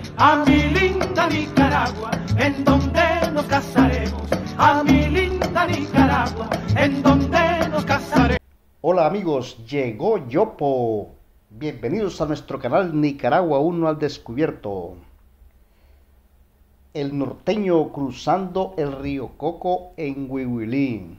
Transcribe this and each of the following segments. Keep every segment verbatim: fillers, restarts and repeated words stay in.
a mi linda Nicaragua, en donde nos casaremos, a mi linda Nicaragua, en donde nos casaremos. Hola amigos, llegó Yopo. Bienvenidos a nuestro canal Nicaragua uno al Descubierto. El norteño cruzando el río Coco en Huihuilí.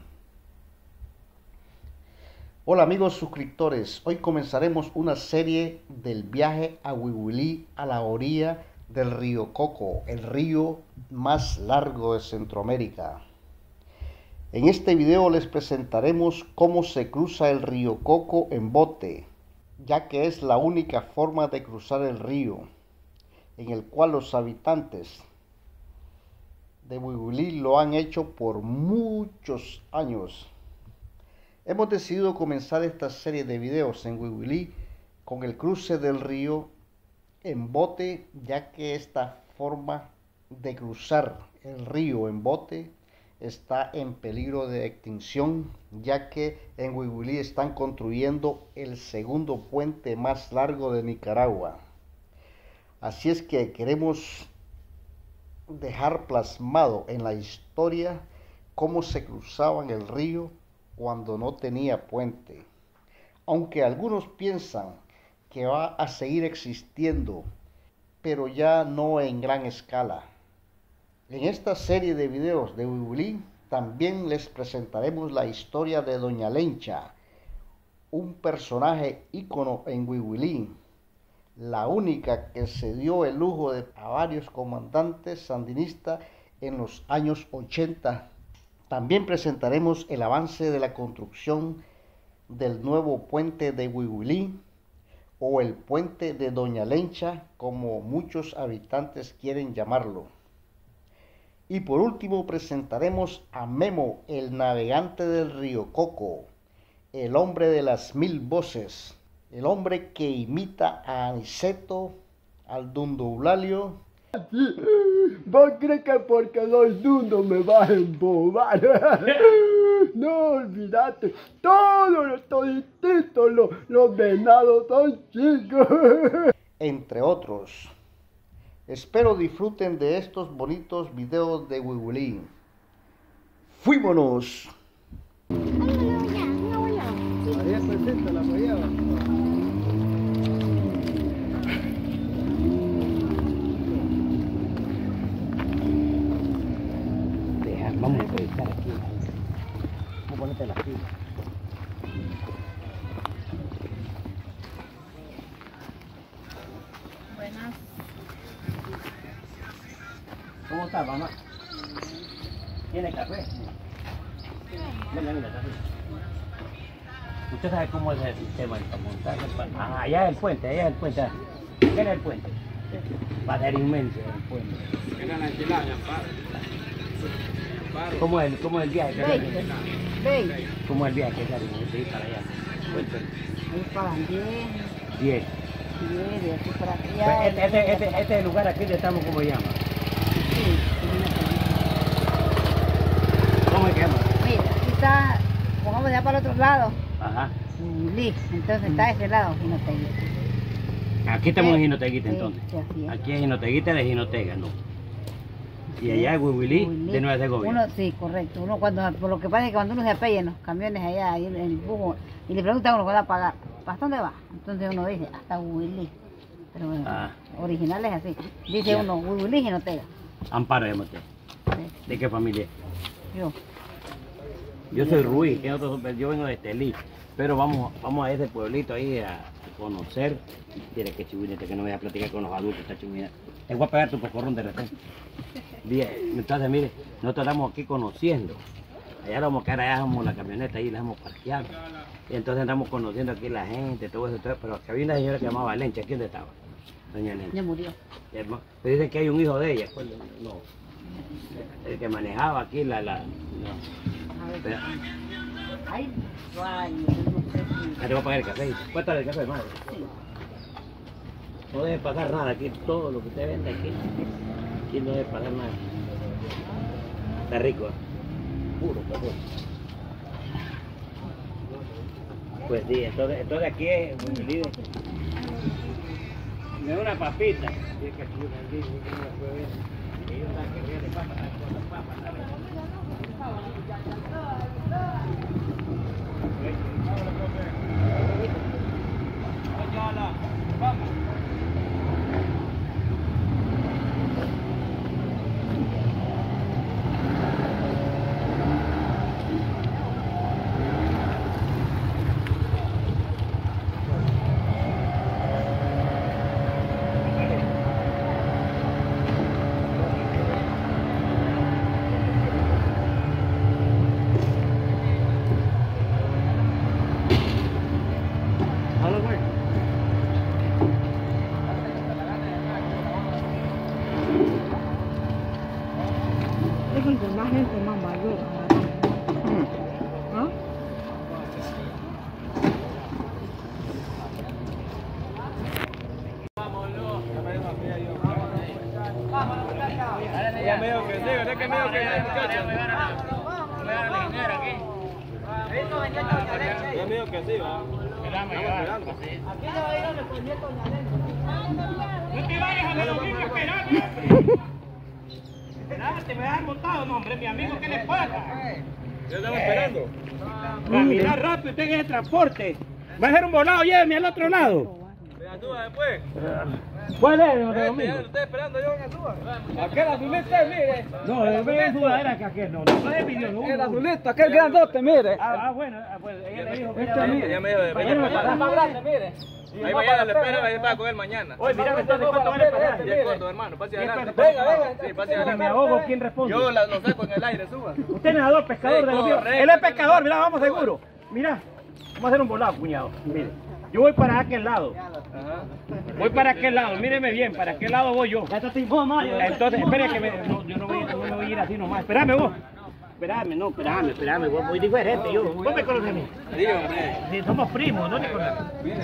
Hola amigos suscriptores, hoy comenzaremos una serie del viaje a Huihuilí, a la orilla del río Coco, el río más largo de Centroamérica. En este video les presentaremos cómo se cruza el río Coco en bote, ya que es la única forma de cruzar el río, en el cual los habitantes de Huihuilí lo han hecho por muchos años. Hemos decidido comenzar esta serie de videos en Huihuilí con el cruce del río en bote, ya que esta forma de cruzar el río en bote está en peligro de extinción, ya que en Huihuilí están construyendo el segundo puente más largo de Nicaragua. Así es que queremos dejar plasmado en la historia cómo se cruzaban el río cuando no tenía puente, aunque algunos piensan que va a seguir existiendo, pero ya no en gran escala. En esta serie de videos de Huihuilí también les presentaremos la historia de Doña Lencha, un personaje ícono en Huihuilí, la única que se dio el lujo de a varios comandantes sandinistas en los años ochenta. También presentaremos el avance de la construcción del nuevo puente de Huihuilí, o el puente de Doña Lencha, como muchos habitantes quieren llamarlo. Y por último presentaremos a Memo, el navegante del río Coco, el hombre de las mil voces, el hombre que imita a Aniceto, al Dundo Eulalio. ¿Vos crees que porque soy dundo me vas a embobar? No, olvídate, todos los todititos, los, los venados son chicos. Entre otros. Espero disfruten de estos bonitos videos de Huihuilí. ¡Fuímonos! María presenta la guayaba. Vamos a entrevistar aquí. Vamos a ponerte las pilas. Buenas. ¿Cómo está, mamá? ¿Tiene café? Venga, venga, café. ¿Usted sabe cómo es el sistema para montar? Ah, allá es el puente, allá es el puente. ¿Qué es el puente? Va a ser inmenso el puente. Era la enchilada, padre. ¿Cómo es, cómo es el viaje que Veinte. sale? Veinte. ¿Cómo es el viaje que sale de ir para allá? Cuéntame. Ahí pagan diez. Diez. diez, de aquí para Pues allá. Este, este, este, este es el lugar aquí donde estamos, ¿cómo se llama? Sí, ¿Cómo se llama? mira, aquí está, pongamos ya para el otro lado. Ajá. Huihuilí, entonces está de ese lado, Jinoteguita. Aquí estamos en Sí, Jinoteguita sí, entonces. sí, así es. Aquí es Jinoteguita de Jinotega, ¿no? Y allá es Huihuilí Huihuilí. de Nueva Segovia. Uno, sí, correcto. Uno cuando, por lo que pasa es que cuando uno se apella en los camiones allá, ahí en el bus, y le pregunta a uno cuándo va a pagar, ¿para dónde va? Entonces uno dice, hasta Huihuilí. Pero bueno, Ah. original es así. Dice Ya. uno, Huihuilí, Jinotega. Amparo, llama usted. Sí, ¿De qué familia? yo. Yo soy Ruiz, que nosotros- yo vengo de Estelí. Pero vamos, vamos a ese pueblito ahí a conocer. Mire qué chivinete que no voy a platicar con los adultos, esta chivineta. Te voy a pegar tu pocorrón de repente. Bien, entonces mire, nosotros estamos aquí conociendo. Allá vamos a quedar, allá dejamos la camioneta ahí, la dejamos parqueada. Y entonces andamos conociendo aquí la gente, todo eso, todo, pero que había una señora que se llamaba Lencha. ¿Quién estaba? Doña Lencha. Ya murió. Pero dicen que hay un hijo de ella. ¿Cuál? No. El que manejaba aquí la... la no. A ver. Pero, Ay, vaya, no sé si... ya te voy a pagar el café. Cuéntale el café, madre. Sí. No debe pasar nada aquí, todo lo que usted vende aquí. Aquí no debe pasar nada. Está rico, ¿eh? Puro café. Pues sí, entonces, entonces aquí es un líder. Me da una papita. Y es que si yo me digo que no me puedo ver. Ellos están que vienen papas, con las papas, ¿sabes? Vamos. Entre más gente, más mayor. ¿Ah? Ya me dijo que sí, ¿verdad que me dijo que sí, muchachos? Ya me dijo que sí, va. Estamos esperando. Aquí se va a ir a nuestro nieto No te vayas a ver lo mismo esperando. Te me has montado, no, hombre, mi amigo, ¿qué le pasa? Ya estamos esperando. Caminar rápido, usted en el transporte. Va a hacer un volado, lléveme al otro lado. ¿Me ayuda después? ¿Cuál es? No, Este, ya lo estoy esperando yo en Azúa. Aquel azulista, mire. no, el en sudadera que aquel no, no es video, no. El azulista, aquel grandote, mire. Ah, bueno, pues ella le dijo que Este, mire. Ya me dijo de mañana me pagas más grande, mire. Ahí mañana le espera, ahí va a coger mañana. Oye, mira, entonces, ¿cuánto vale pagar? Ya es corto, hermano, pase adelante. Venga, venga. Sí, pase Si me adelante. ahogo, ¿quién responde? Yo la- lo saco en el aire, suba. Usted es nadador, pescador Sí, de los ríos. correcto. Él es pescador, mira, vamos seguro. Mira, vamos a hacer un volado, cuñado. Mire, yo voy para aquel lado. Ajá. Voy para aquel lado, míreme bien, para aquel lado voy yo. Entonces, espere que me, no, yo no voy, no me voy a ir así nomás. Espérame vos. Espérame, no, espérame, espérame, vos muy diferente yo. Vos me conoces a mí. Dígame. Sí, somos primos, no te conoces.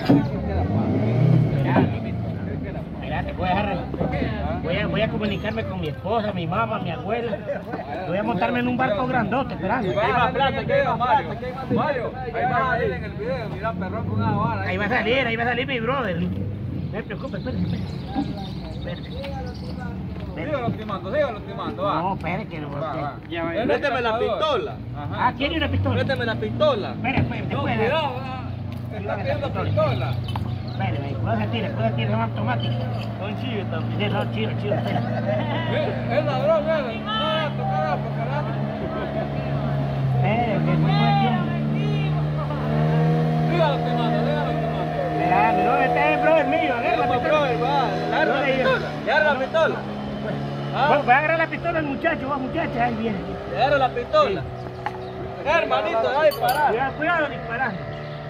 Mira, te voy a dejar. Voy a, voy a comunicarme con mi esposa, mi mamá, mi abuela. Voy a montarme en un barco grandote, esperando. Hay más plata, aquí hay más Mario. Mario, ahí va a salir en el video, mira perrón con una vara. Ahí va a salir, ahí va a salir mi brother. No me preocupes, espérate, espérate. Sígalo timando, sígalo timando, va. No, espérate que no. Ya va. Présteme la pistola. Ah, ¿quiere una pistola? Présteme la pistola. Espera, espera, No, espera. cuidado, va. Está pidiendo pistola. Espérame, puedo sentir, puedo sentir, son automáticos. Son chidos también. Sí, son chidos, chidos. Es ladrón, él. No, tocará, tocará. Espera, que fue cuestión. Sígalo timando, sígalo timando. Espera, pero este es el brother mío, agarra la Vamos, pistola. brother, va. Le agarra la pistola. Le agarra la pistola. Bueno, voy a agarrar la pistola al muchacho, va muchacha, ahí viene. Le agarra la pistola. Hermanito, va a disparar. Cuidado, cuidado disparando.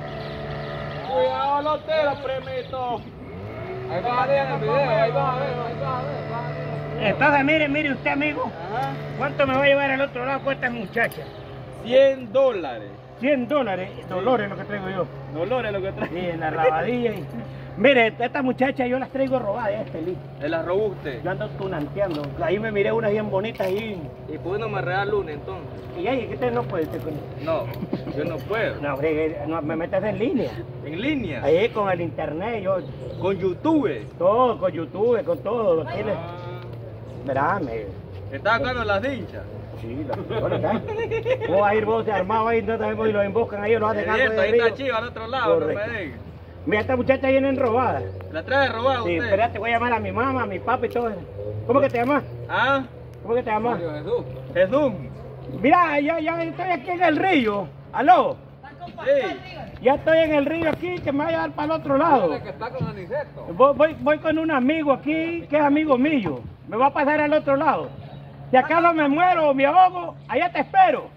Cuidado, lotero, primito. Ahí vas a ver en el video, ahí vas a ver, ahí vas a ver, vas a ver. Entonces, mire, mire usted, amigo, Ajá. ¿cuánto me va a llevar al otro lado con esta muchacha? cien dólares. cien dólares, dolores lo que traigo yo. Dolores lo que trae. Sí, en la lavadilla. Y... Mire, esta muchacha yo las traigo robadas, ya este listo. Él la robó usted. Yo ando tunanteando. Ahí me miré unas bien bonitas ahí. ¿Y por qué no me regala lunes entonces? Y ahí, ¿qué usted no puede usted con eso? No, yo no puedo. No, hombre, no, me metes en línea. ¿En línea? Ahí con el internet, yo, ¿Con YouTube? todo, con YouTube, con todo. Aquí le... Verá, me... ¿Está sacando las hinchas? Sí, lo bueno, ¿sabes? ¿Cómo va a ir vos armado ahí? No sabemos y lo emboscan ahí o lo hacen algo Cierto, de ahí está río. Chiva al otro lado, Correcto. no me diga. Mira, esta muchacha viene robada. ¿La trae robada Sí, usted? espérate, voy a llamar a mi mamá, a mi papá y todo. ¿Cómo que te llamas? ¿Ah? ¿Cómo que te llamas? Jesús. Jesús. Mira, ya, ya estoy aquí en el río. ¿Aló? Sí. Ya estoy en el río aquí, que me va a llevar para el otro lado. que está con Aniceto. Voy, voy, voy con un amigo aquí, que es amigo mío. Me va a pasar al otro lado. Si acaso me muero o me ahogo, allá te espero.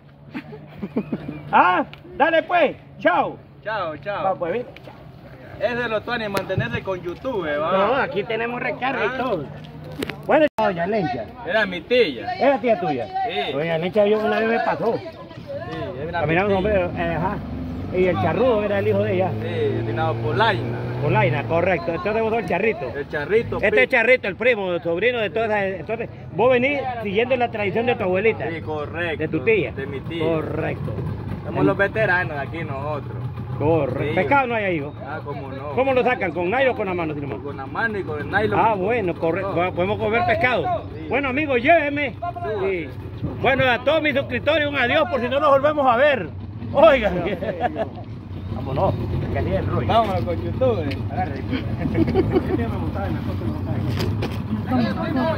Ah, dale pues, chao. Chao, chao. Va, pues, ven. Es de los tuanes mantenerse con YouTube, ¿va? No, aquí tenemos recarga y todo. Bueno, doña Lencha, Era mi tía. ¿es la tía tuya? Sí. Doña Lencha, yo una vez me pasó. Sí, era mi Caminamos, tía. hombre, eh, ajá. Y el charrudo era el hijo de ella. Sí, Dinado Polaina. Polaina, correcto. Entonces vos sos el charrito. El charrito. Este Pi- es Charrito, el primo, el sobrino de todas esas. Entonces, vos venís siguiendo la tradición de tu abuelita. Sí, correcto. De tu tía. De mi tía. Correcto. Somos los veteranos de aquí nosotros. Correcto. Sí, ¿Pescado no hay ahí, hijo? Ah, cómo no. ¿Cómo lo sacan? ¿Con nylon o con la mano? Sin mano? Con la mano y con el nylon. Ah, bueno, correcto. Podemos comer pescado. Bueno, amigos, llévenme. Sí. Bueno, a todos mis suscriptores, un adiós por si no nos volvemos a ver. Oigan. Vámonos, que así es Roy. Vámonos con YouTube. Agarre. Este me gustaba, me acuerdo que me gustaba.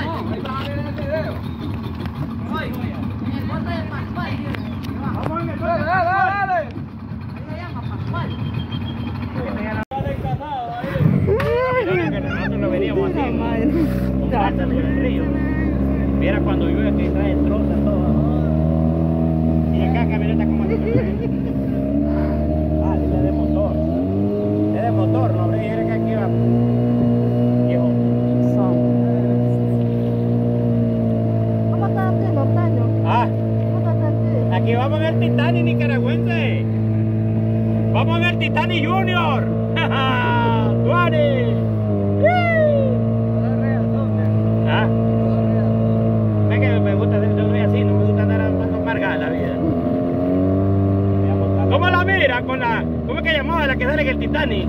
Vamos en el Dale, dale, dale. Nosotros no veníamos así con plátanos en el río. Viera cuando llueve que trae trozas todo. Y acá camioneta como así. Ah, es de motor. Es de motor, no hombre, era que aquí va. Viejo. ¿Cómo estás haciendo, Octavio? Ah, ¿Cómo estás haciendo? aquí vamos en el Titanic nicaragüense. Vamos en el Titanic Junior. ¡Tuani! ¿Ah? Es que me gusta, yo soy así, no me gusta andar amargada la vida. ¿Cómo la mira? Con la, ¿cómo es que llamaba la que sale en el Titanic?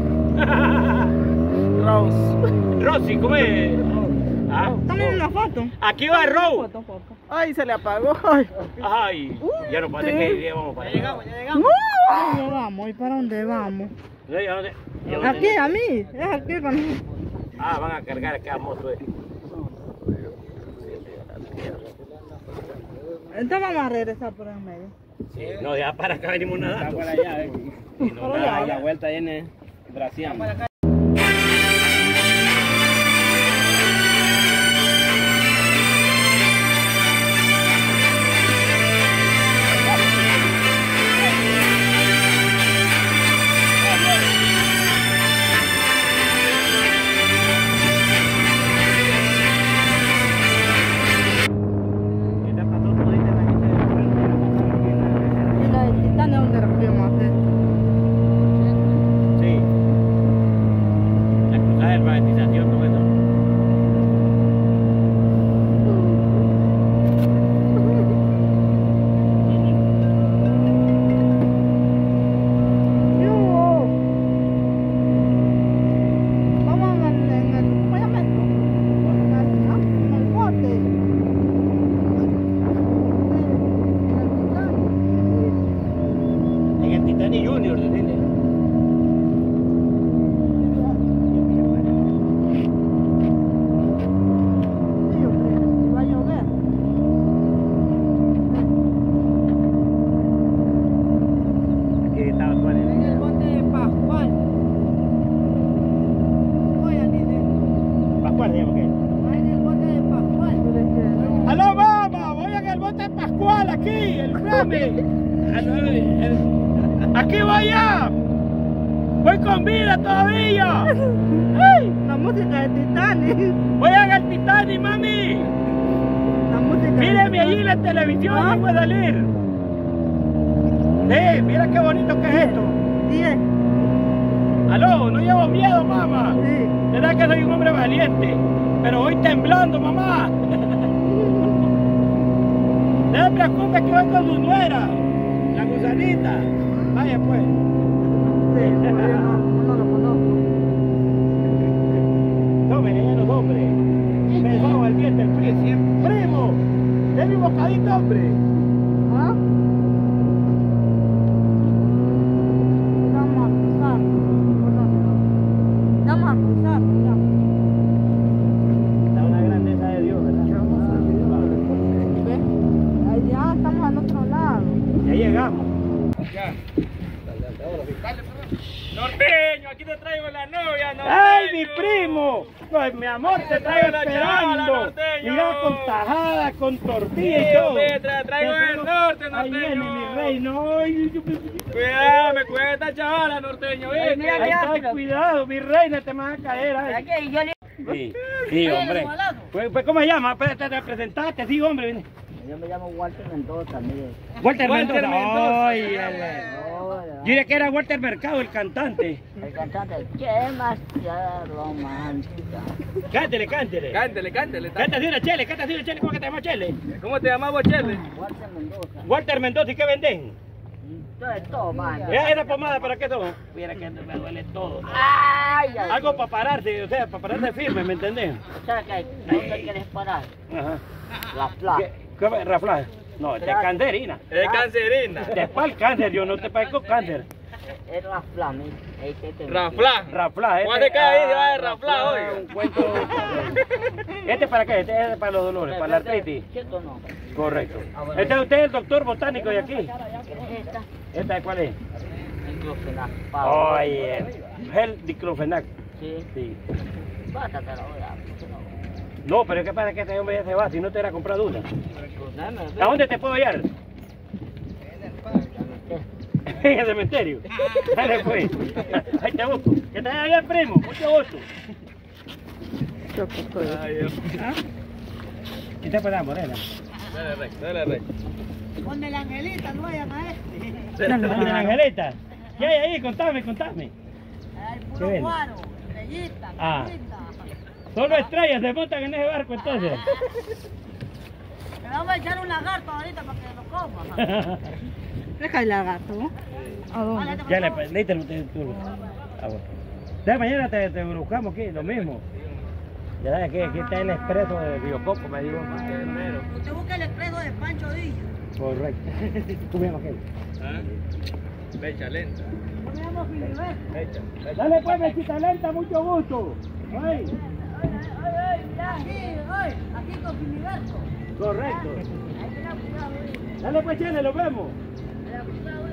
Rose. Rosy, ¿cómo es? ¿Ah? Tomen una foto. Aquí va Rose. Foto, foto. Ay, se le apagó. Ay. Ay, ya no pasa que ya vamos para allá. Llegamos, ya llegamos. ¿Dónde vamos? ¿Y para dónde vamos? Yo ya no sé- yo no sé. Aquí, a mí. Es aquí con... Ah, van a cargar acá moto. eh. Entonces vamos a regresar por el medio. No, ya para acá venimos nadando. Para allá, eh. Y no, nada, La vuelta viene braceando. Esta pasó todita la gente de frente. Y la del Titanic, ¿dónde la fuimos a hacer? Sí. La cruzada de alfabetización, todo eso. Yo. Vamos en el, en el, ¿cómo se llama esto? En el, ah, en el bote. En el Titanic Junior, ¿entiendes? Sí, hombre, va a llover. Aquí estaba Juan. En el bote de Pascual. Oye, ni de... Pascual, se llama que. En el bote de Pascual. ¡Aló, mamá! Voy en el bote Pascual, aquí, el Grammy. ¡Aquí voy ya! ¡Voy con vida todavía! ¡Ay! La música de Titanic. ¡Voy en el Titanic, mami! La música de Míreme allí en Titanic. la televisión, vengo a salir. ¡Eh, mira qué bonito que es esto! Sí, es. ¡Aló, no llevo miedo, mamá! Sí. ¿Verdad que soy un hombre valiente? Pero voy temblando, mamá. No se preocupe que voy con su nuera, la gusanita. Vaya pues. Sí, pero yo no, no lo conozco. Tomen, ella los hombres. Me soba el diente el primo. ¡Primo! ¡Deme un bocadito, hombre! ¿Ah? Vamos a cruzar. ¿Por dónde vamos? Vamos a cruzar, ya. Está una grandeza de Dios, ¿verdad? ¿Ves? Ahí ya estamos al otro lado. Ya llegamos. Ya. Norteño, aquí te traigo la novia, norteño. ¡Ay, mi primo! Pues mi amor, te traigo la esperando. chavala, norteño. Mira, con tajada, con tortilla Sí, y todo. hombre, te traigo del norte, Ahí viene norteño. mi rey, no. ay, yo- Cuidado, me cuida esta chavala, norteño, ¿viste? Ahí está, cuidado, mi reina, te vas a caer. ay. Sí, sí, hombre. Pues, pues, ¿cómo se llama? Pues, te, te presentaste, sí, hombre. Viene. Yo me llamo Walter Mendoza, mire. Walter, Walter Mendoza. Mendoza. Ay, el- Hola. yo diría que era Walter Mercado, el cantante. El cantante, qué demasiado romántica. Cántele, cántele. Cántele, cántele. Canta así una chele, canta así una chele. ¿Cómo que te llamas chele? ¿Cómo te llamas vos, Chele? Walter Mendoza. Walter Mendoza, ¿y qué venden? Entonces, todo mal. ¿Esa esa pomada para qué todo? Mira que me duele todo. Ay, ay. Algo para pararse, o sea, para pararse firme, ¿me entendés? O sea, que ¿dónde quieres parar? Ajá. La placa. ¿Qué, qué rafla? No, este es cancerina. Es cancerina. Después el cáncer, yo no te parezco cáncer. Es Rafla, mi. Este te Rafla. Rafla, este. ¿Cuál es que ahí va de ah, Rafla, oiga? Un cuento. ¿Este para qué? Este es para los dolores, para la artritis. ¿Cierto o no? Correcto. Este es usted el doctor botánico de aquí. ¿Qué es esta? ¿Esta cuál es? Diclofenac. Oye, gel diclofenac. Sí. Sí. Bástate la voy a dar. No, pero ¿qué pasa que este hombre ya se va? Si no te era comprar duda. Pues dame, ¿A dónde te puedo hallar? En el cementerio. Dale pues. Ahí te busco. Que te vaya bien, primo. Mucho gusto. Ay, Dios. ¿Qué te paramos, morena? Dale recto, dale recto. Ponle la angelita, no vayan a este. ¿Dónde la Angeleta? ¿Qué hay ahí? Contame, contame. Hay ¿Qué puro ven? guaro, estrellita, Ah. carita. Solo estrellas se montan en ese barco entonces. Le vamos a echar un lagarto ahorita para que lo coma. Deja el lagarto, ¿no? ¿A dónde? Ya le leíste el tú. Ah, bueno. Ya mañana te, te buscamos aquí, lo mismo. Ya sabes que aquí está el expreso de Río Coco, me digo. Usted busca el expreso de Pancho Villa. Correcto. ¿Tú me llamas qué? ¿Ah? Fecha lenta. Yo me llamo Filiberto. Fecha. Dale pues, mechita lenta, mucho gusto. Ay. Aquí, hoy, aquí con Filiberto. Correcto. Ahí tenemos cuidado, ¿eh? Dale pues, chile, lo vemos. Tenga cuidado,